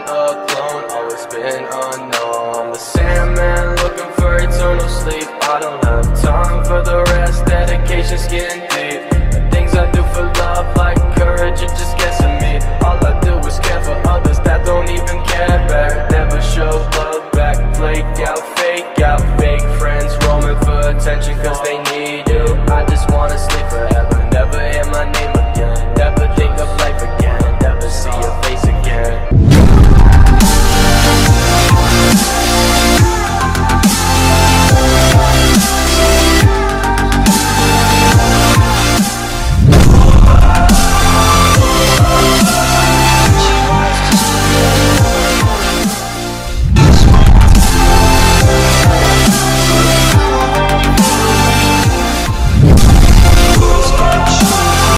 a clone, always been unknown. I'm the Sandman looking for eternal sleep. I don't have time for the rest, dedication's getting deep. The things I do for love, like courage, it just